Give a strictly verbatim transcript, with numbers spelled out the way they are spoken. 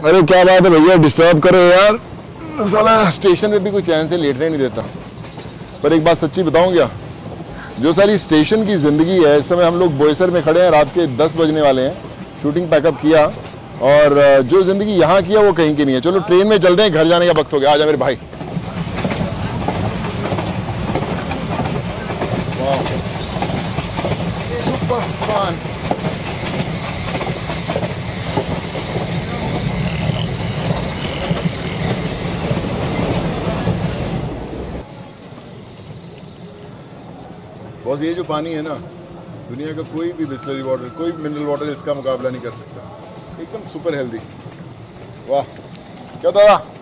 अरे क्या बात है भैया, डिस्टर्ब करो यार। साला स्टेशन में भी कोई चैन से लेटने नहीं देता। पर एक बात सच्ची बताऊं क्या, जो सारी स्टेशन की ज़िंदगी है, इस समय हम लोग बोईसर में खड़े हैं, रात के दस बजने वाले हैं, शूटिंग पैकअप किया, और जो ज़िंदगी यहाँ की है वो कहीं की नहीं है। चलो ट्रेन में चलते हैं, घर जाने का वक्त हो गया। आजा मेरे भाई। Super fun. बॉस, ये जो पानी है ना, दुनिया का कोई भी बिस्लरी वाटर, कोई मिनरल वाटर इसका मुकाबला नहीं कर सकता। एकदम सुपर हेल्दी। वाह, क्या दादा।